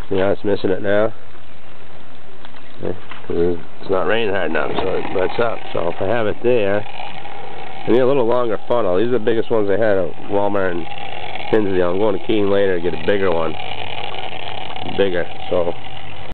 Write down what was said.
Yeah, it's missing it now. It's not raining hard enough, so it lets up. So if I have it there, I need a little longer funnel. These are the biggest ones they had at Walmart and Hinsdale. I'm going to Keene later to get a bigger one. Bigger. So